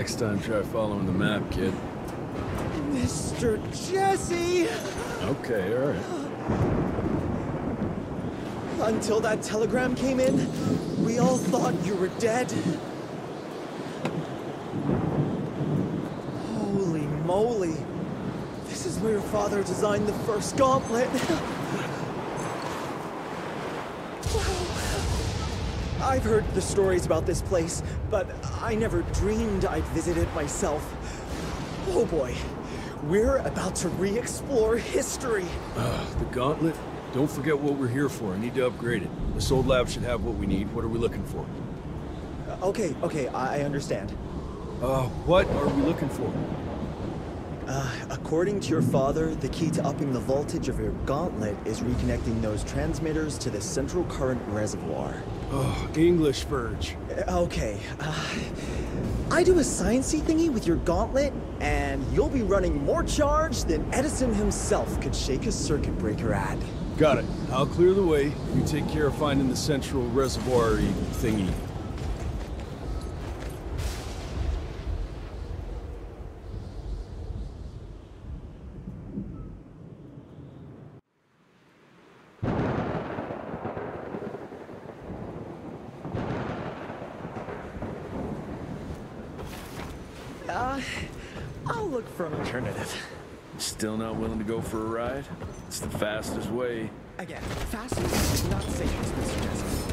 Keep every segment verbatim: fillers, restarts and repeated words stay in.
Next time, try following the map, kid. Mister Jesse! Okay, alright. Until that telegram came in, we all thought you were dead. Holy moly. This is where your father designed the first gauntlet. I've heard the stories about this place, but I never dreamed I'd visit it myself. Oh boy, we're about to re-explore history. Uh, the gauntlet? Don't forget what we're here for. I need to upgrade it. This old lab should have what we need. What are we looking for? Uh, okay, okay, I, I understand. Uh, what are we looking for? Uh, according to your father, the key to upping the voltage of your gauntlet is reconnecting those transmitters to the central current reservoir. Oh, English Verge. Uh, okay, uh, I do a sciencey thingy with your gauntlet, and you'll be running more charge than Edison himself could shake a circuit breaker at. Got it. I'll clear the way. You take care of finding the central reservoir-y thingy. Uh, I'll look for an alternative. Still not willing to go for a ride? It's the fastest way. Again, faster is not safest, Mister Jesse.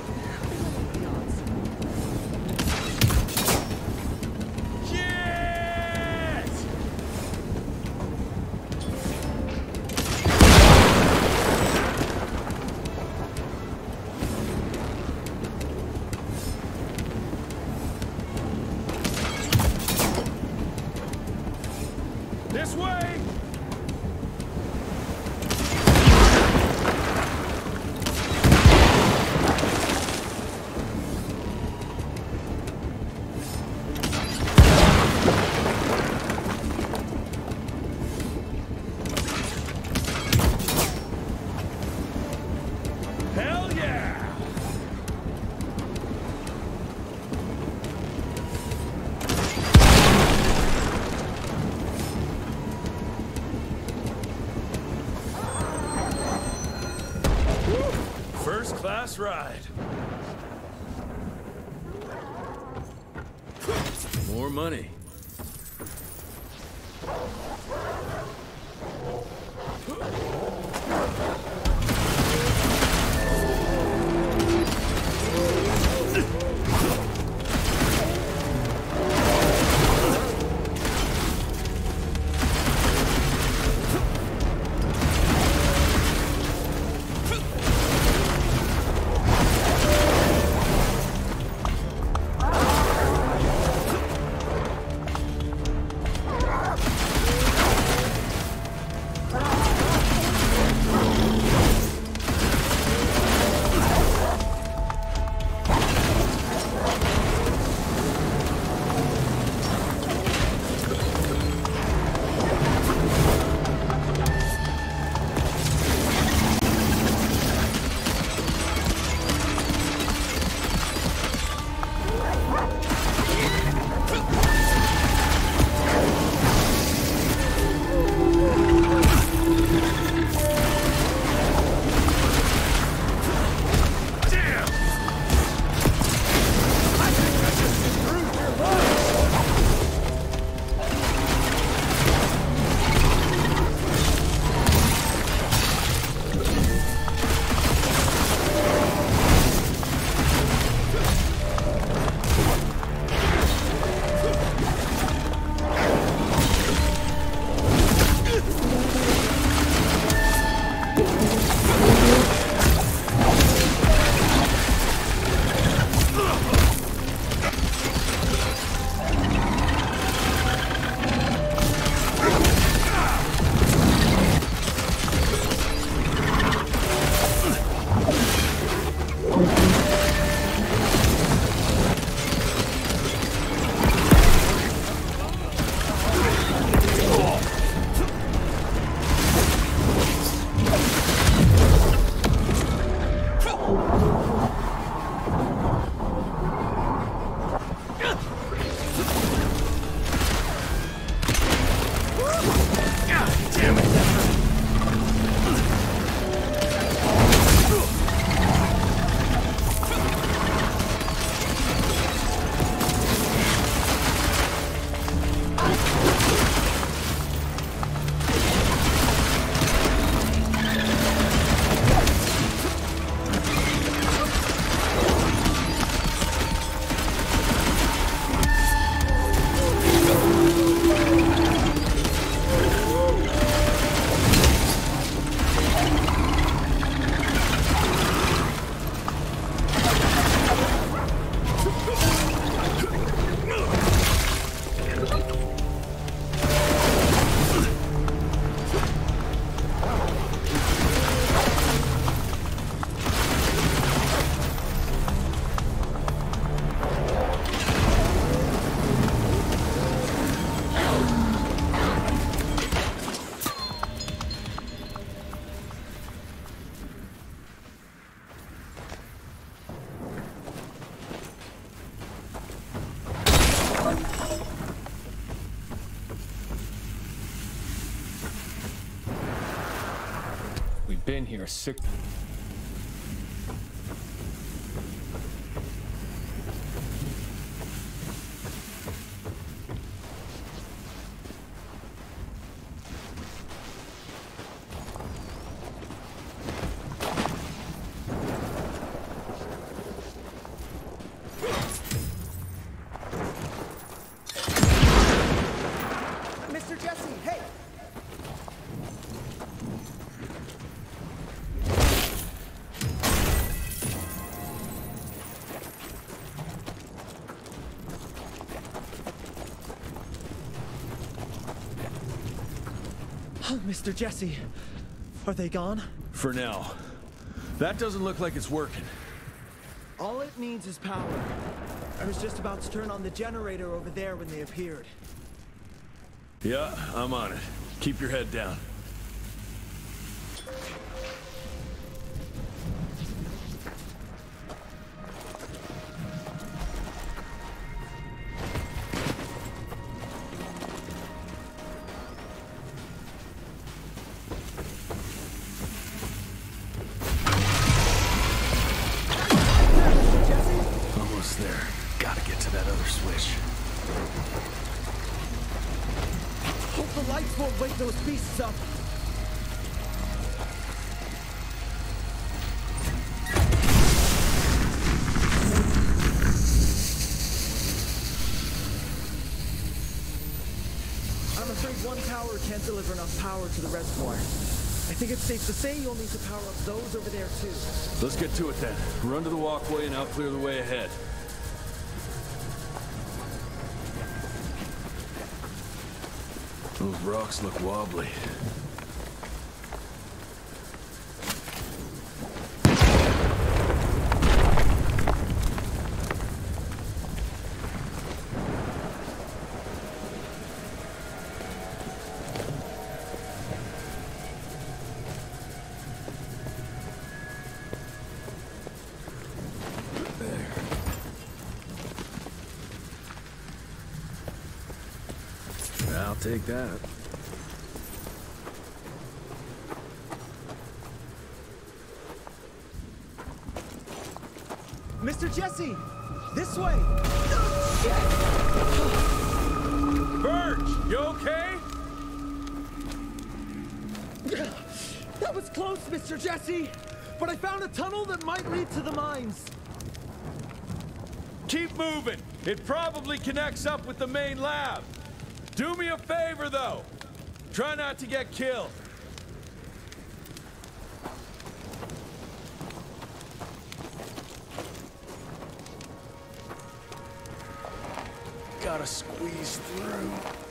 This way! Hell yeah! First class ride. More money. Been here six... Mister Jesse, hey! Oh, Mister Jesse, are they gone? For now. That doesn't look like it's working. All it needs is power. I was just about to turn on the generator over there when they appeared. Yeah, I'm on it. Keep your head down. Almost there. Gotta get to that other switch. Hope the lights won't wake those beasts up. I'm afraid one tower can't deliver enough power to the reservoir. I think it's safe to say you'll need to power up those over there too. Let's get to it then. Run to the walkway and I'll clear the way ahead. Those rocks look wobbly. I'll take that. Mister Jesse! This way! Birch, you okay? That was close, Mister Jesse! But I found a tunnel that might lead to the mines. Keep moving. It probably connects up with the main lab. Do me a favor, though. Try not to get killed. Gotta squeeze through.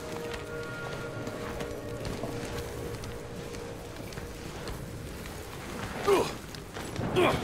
Ugh. Ugh.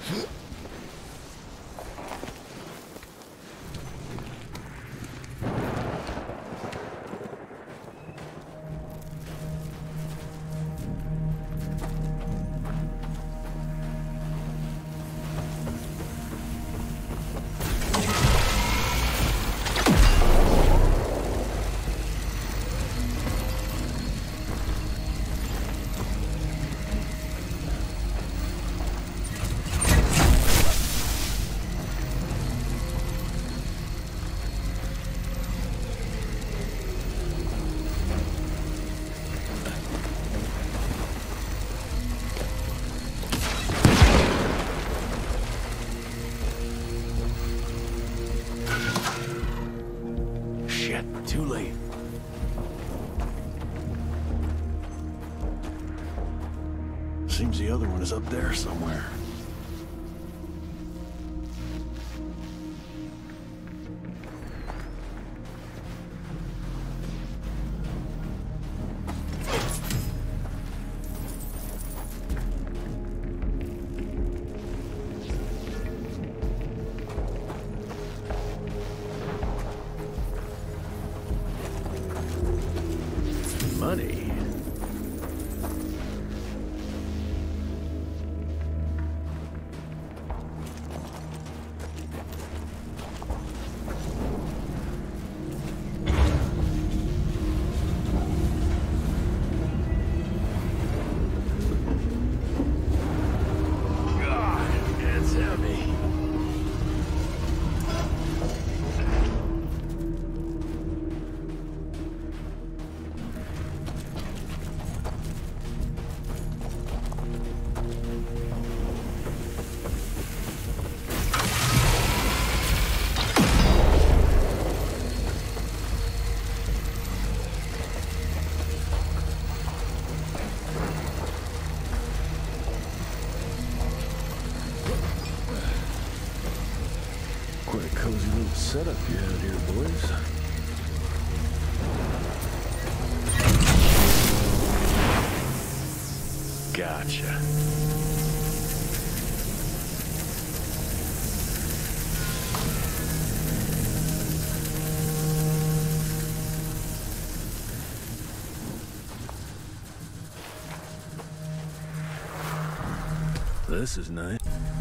Too late. Seems the other one is up there somewhere. Money. God, it's heavy. Quite a cozy little setup you have here, boys. Gotcha. This is nice.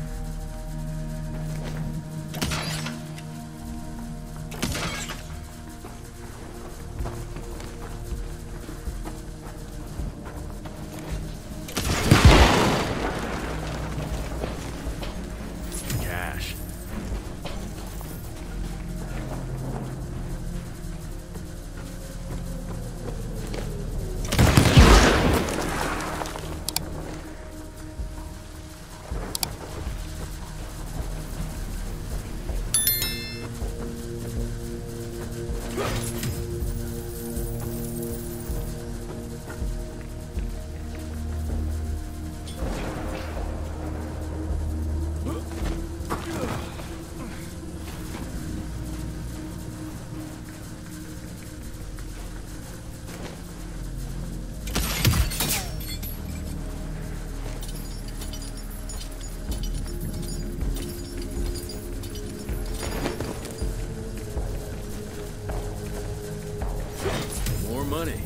Money.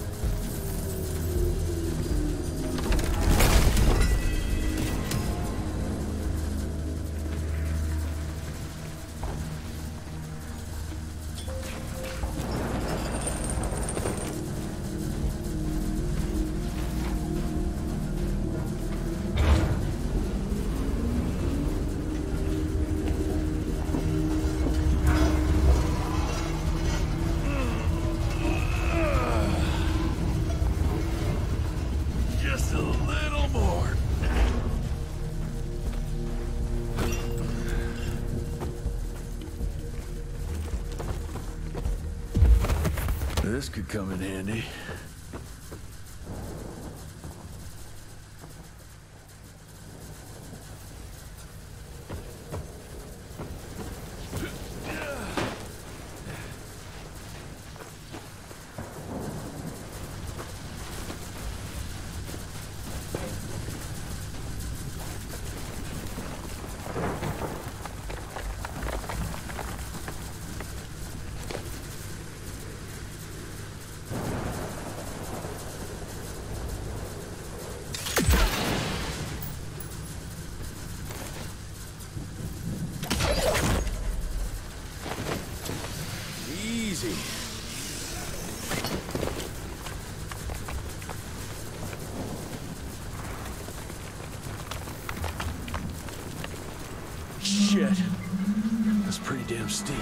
This could come in handy. easy. Shit. That's pretty damn steep.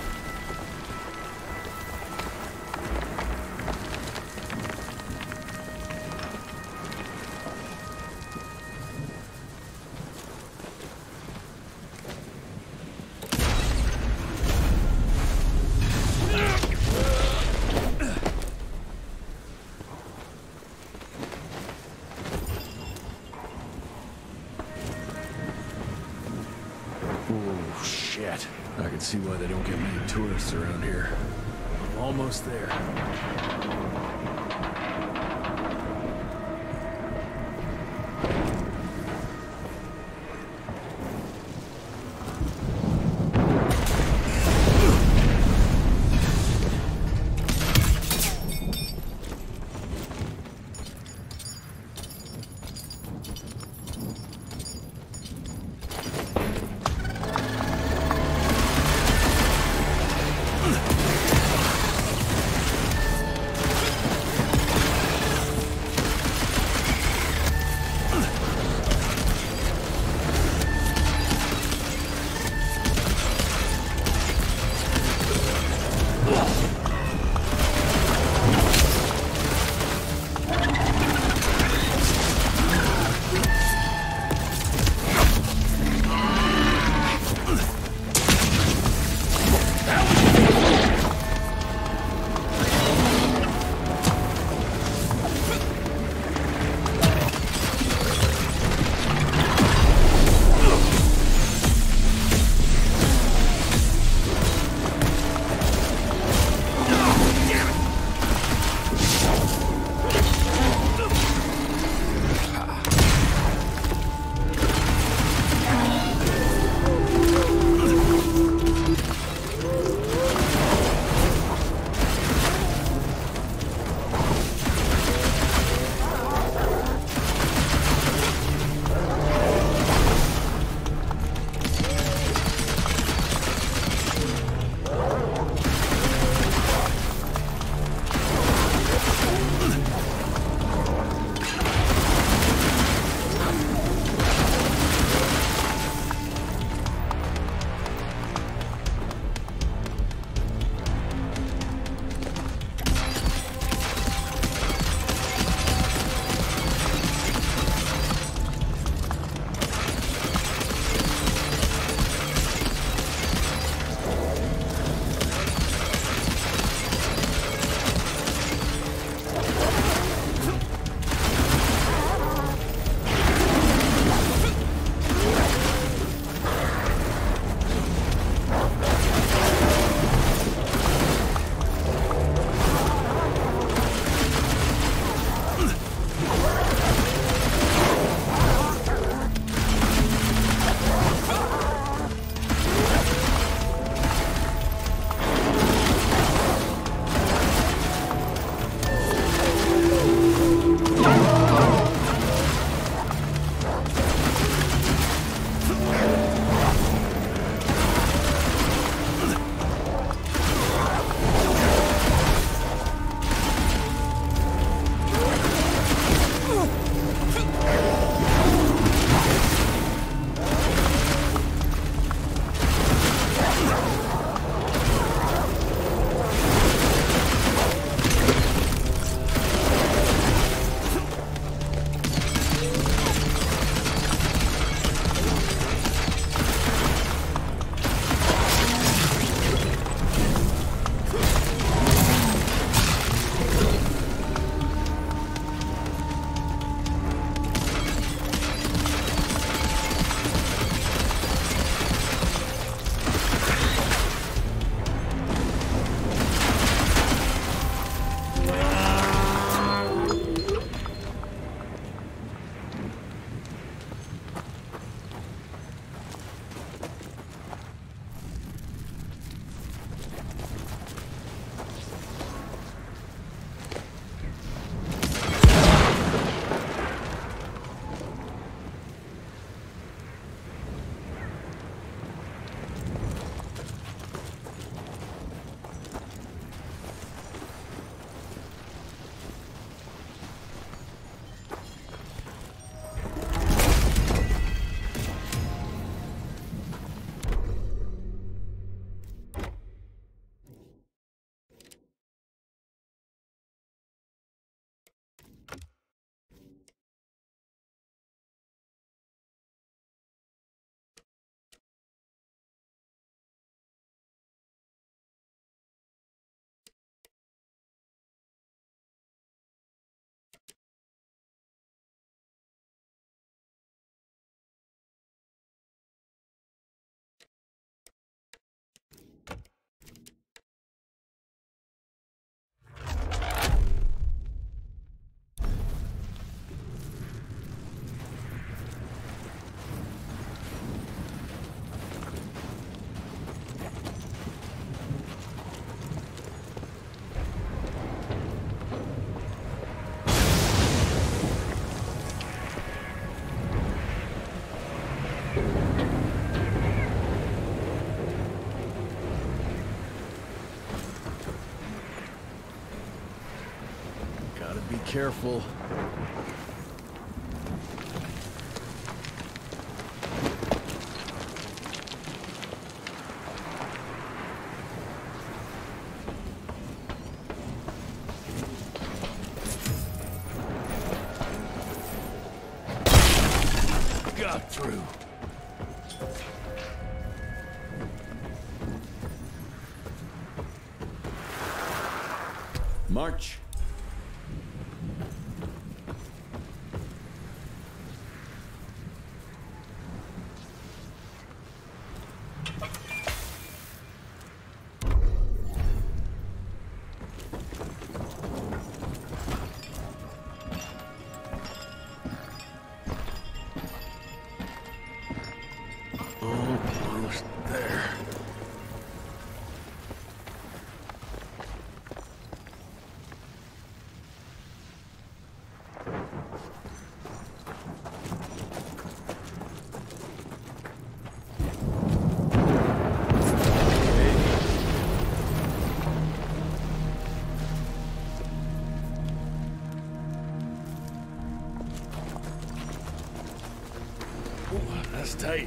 Oh, shit. I can see why they don't get many tourists around here. I'm almost there. careful. Got through. March. Almost there. Ooh, that's tight.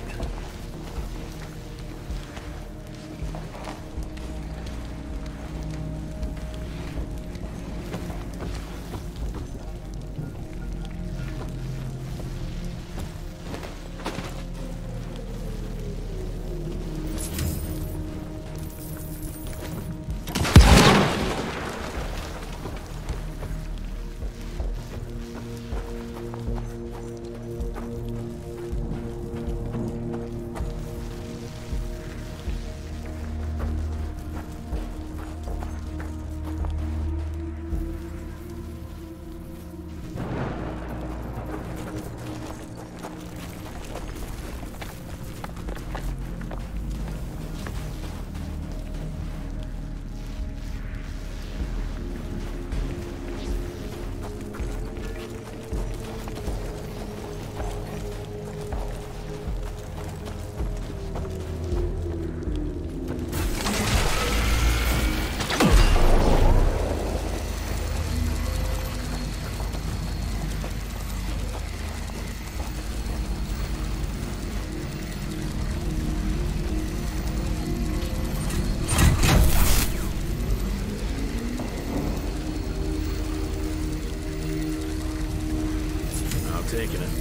Taking it.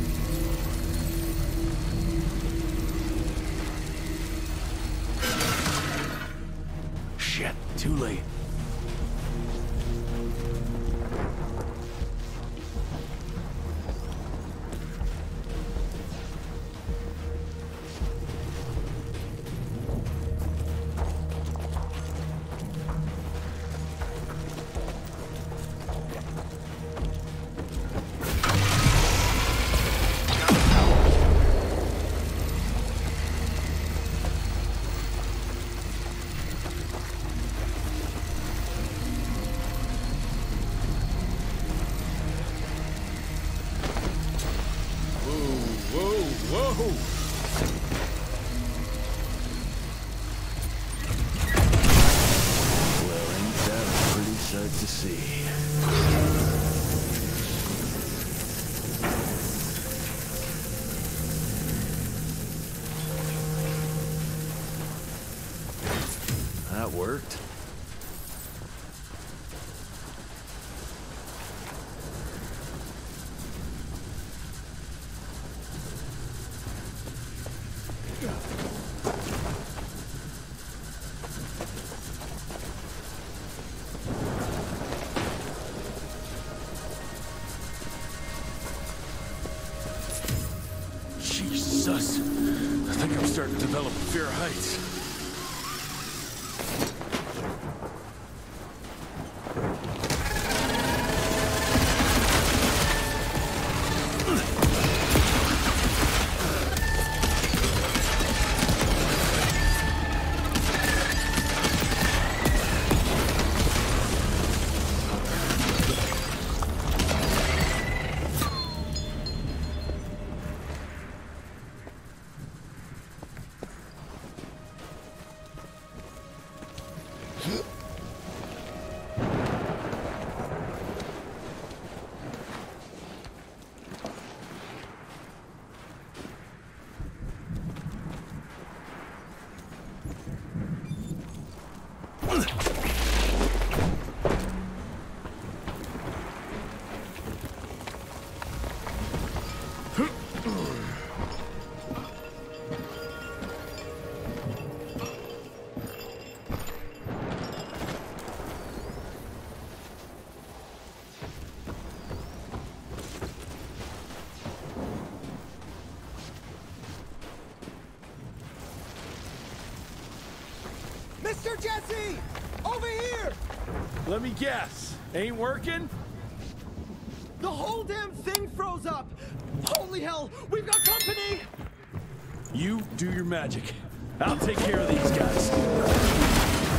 Shit, too late. Whoa! Well, ain't that a pretty sight to see? That worked. Jesus. I think I'm starting to develop a fear of heights. Mister Jesse! Over here! Let me guess. Ain't working? The whole damn thing froze up! Holy hell! We've got company! You do your magic. I'll take care of these guys.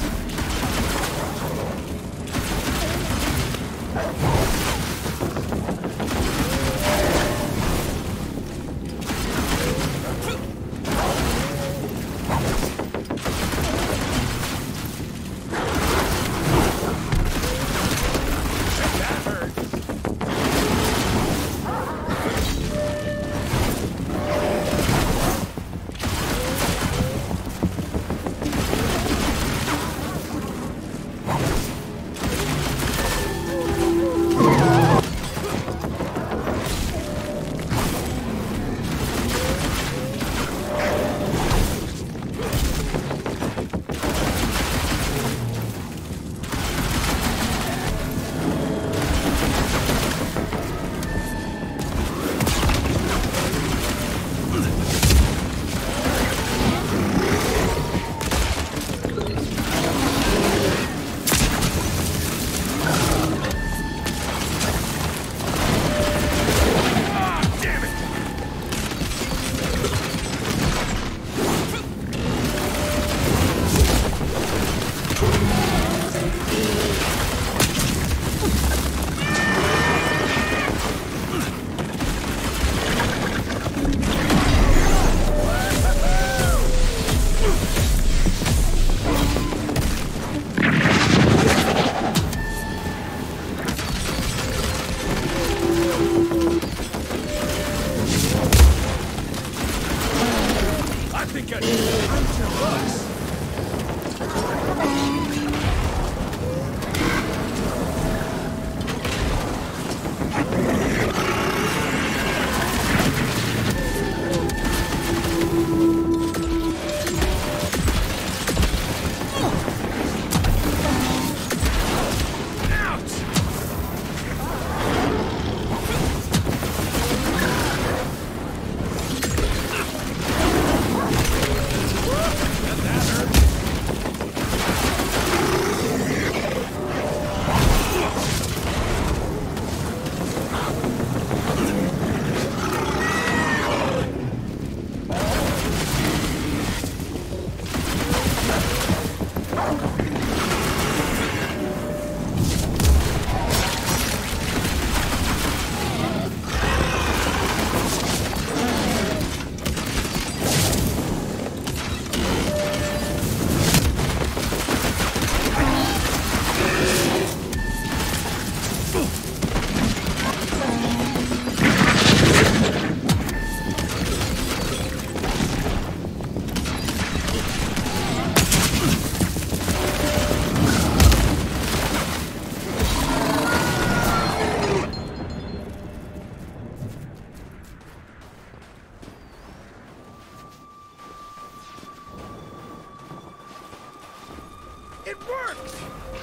It worked!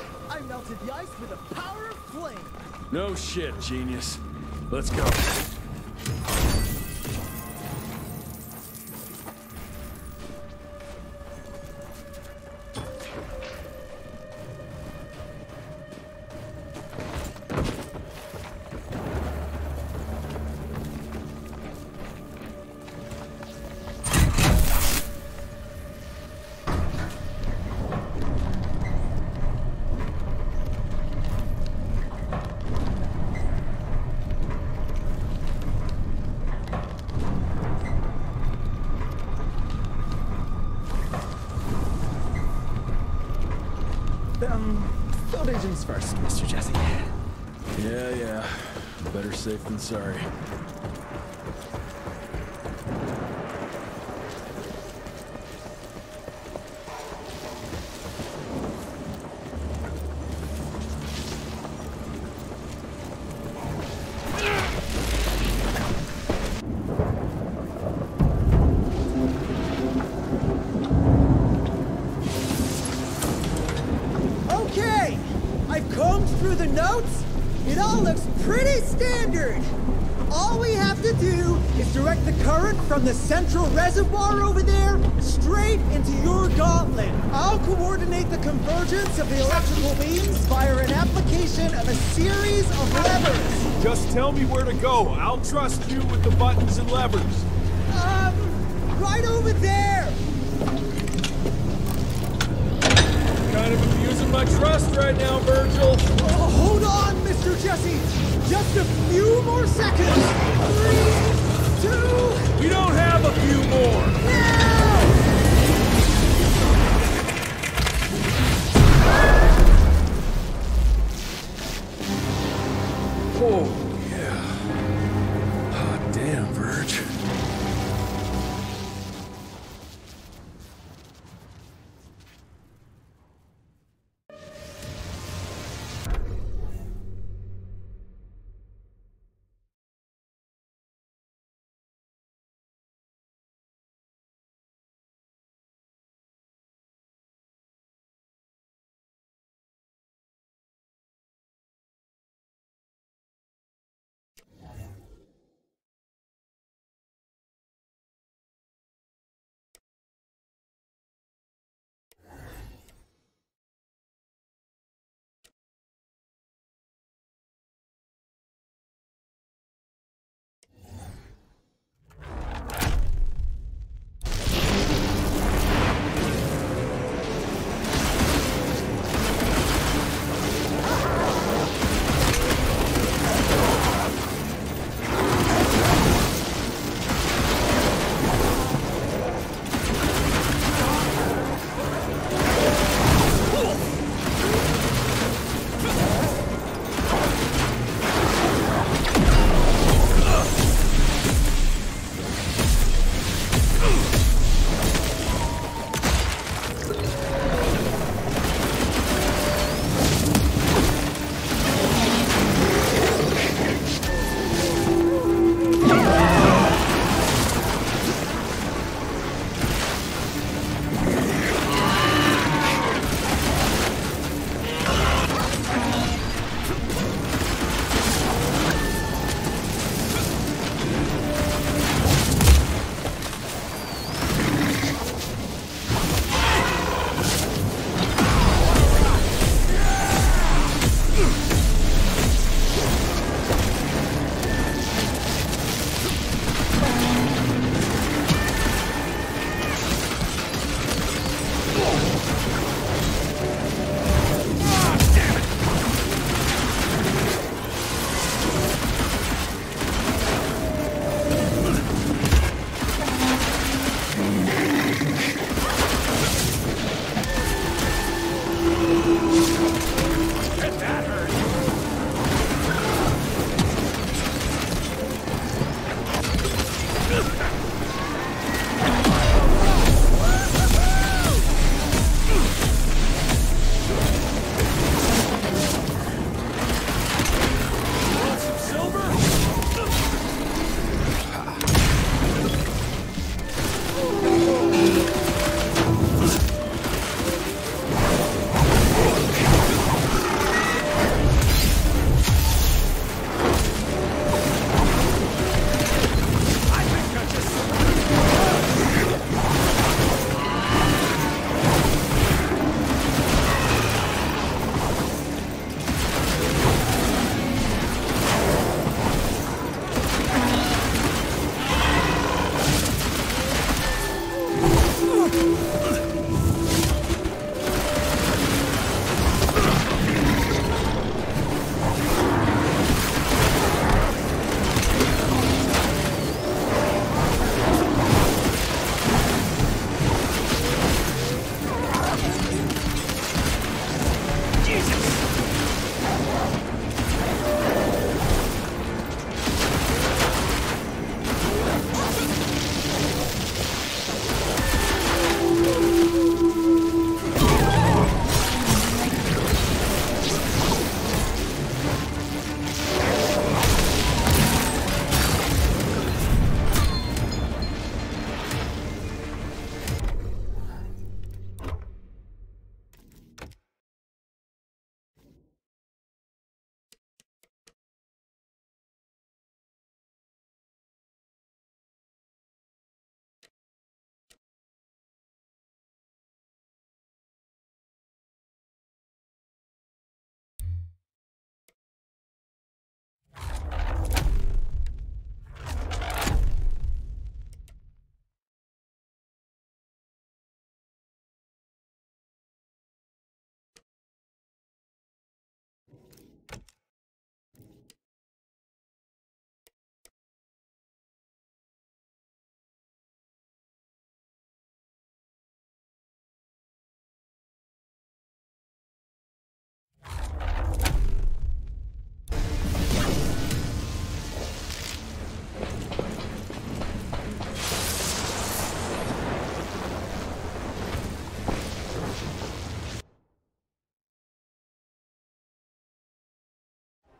I melted the ice with the power of flame. No shit, genius. Let's go. Um, field agents first, Mister Jesse. Yeah, yeah. Better safe than sorry. I've combed through the notes. It all looks pretty standard. All we have to do is direct the current from the central reservoir over there straight into your gauntlet. I'll coordinate the convergence of the electrical beams via an application of a series of levers. Just tell me where to go. I'll trust you with the buttons and levers. Um, right over there. Kind of abusing my trust right now, Virgil. Oh, hold on, Mister Jesse. Just a few more seconds. Three, two... We don't have a few more. Now! Oh, yeah. Hot damn, Verge.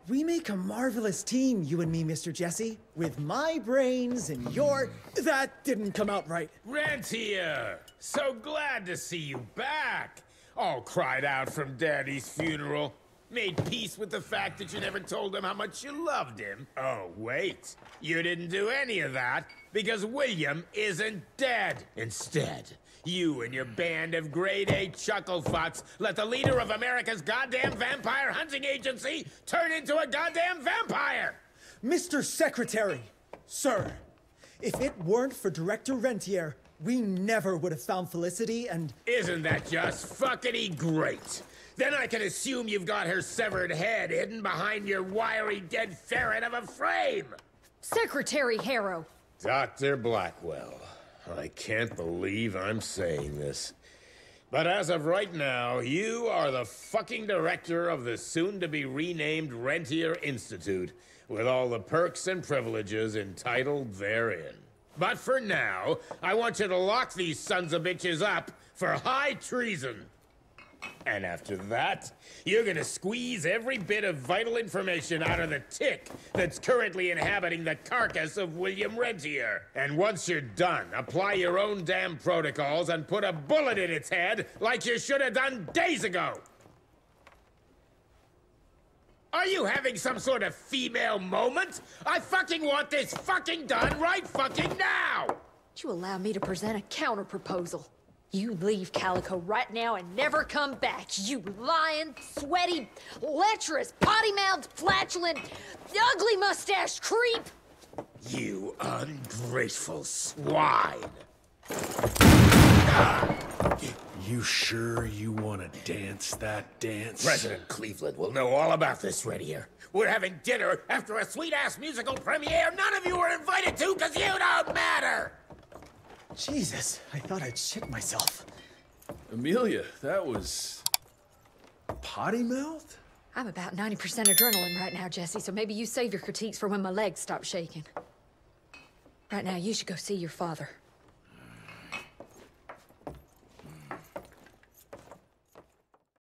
We make a marvelous team, you and me, Mister Jesse. With my brains and your... That didn't come out right. Rentier! So glad to see you back! All cried out from Daddy's funeral. Made peace with the fact that you never told him how much you loved him. Oh, wait. You didn't do any of that because William isn't dead. Instead, you and your band of grade-A chucklefucks let the leader of America's goddamn vampire hunting agency turn into a goddamn vampire! Mister Secretary, sir, if it weren't for Director Rentier, we never would have found Felicity and... Isn't that just fuckity great? Then I can assume you've got her severed head hidden behind your wiry dead ferret of a frame! Secretary Harrow! Doctor Blackwell, I can't believe I'm saying this. But as of right now, you are the fucking director of the soon-to-be-renamed Rentier Institute, with all the perks and privileges entitled therein. But for now, I want you to lock these sons of bitches up for high treason. And after that, you're gonna squeeze every bit of vital information out of the tick that's currently inhabiting the carcass of William Rentier. And once you're done, apply your own damn protocols and put a bullet in its head like you should have done days ago! Are you having some sort of female moment? I fucking want this fucking done right fucking now! Would you allow me to present a counter-proposal? You leave Calico right now and never come back, you lying, sweaty, lecherous, potty-mouthed, flatulent, ugly mustached creep! You ungrateful swine! You sure you want to dance that dance? President Cleveland will know all about this right here. We're having dinner after a sweet-ass musical premiere none of you were invited to because you don't matter! Jesus, I thought I'd shit myself. Amelia, that was... potty mouth? I'm about ninety percent adrenaline right now, Jesse, so maybe you save your critiques for when my legs stop shaking. Right now, you should go see your father.